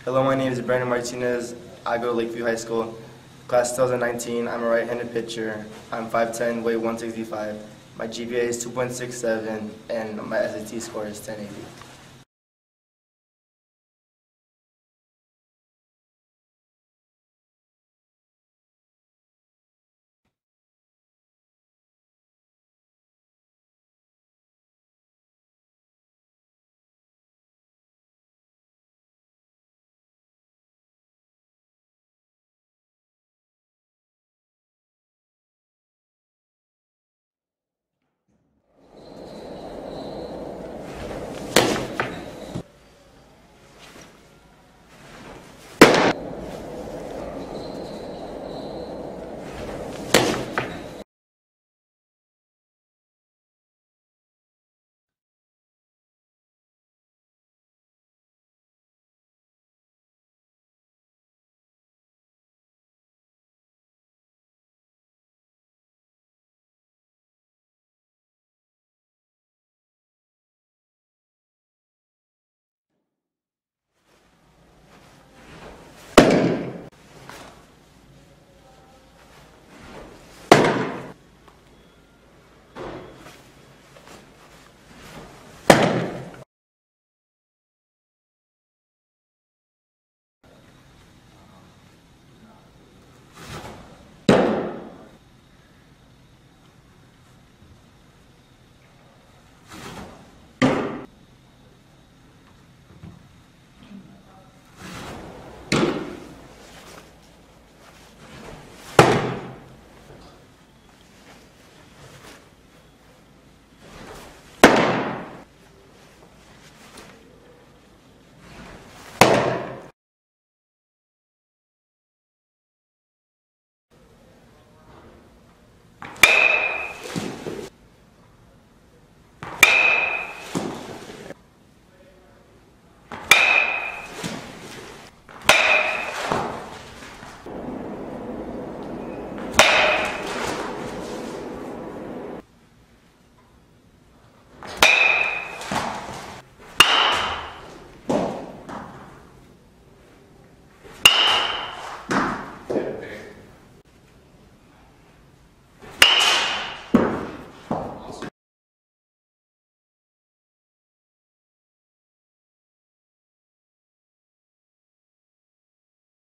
Hello, my name is Brandon Martinez. I go to Lakeview High School. Class 2019, I'm a right-handed pitcher. I'm 5'10", weigh 165. My GPA is 2.67, and my SAT score is 1080.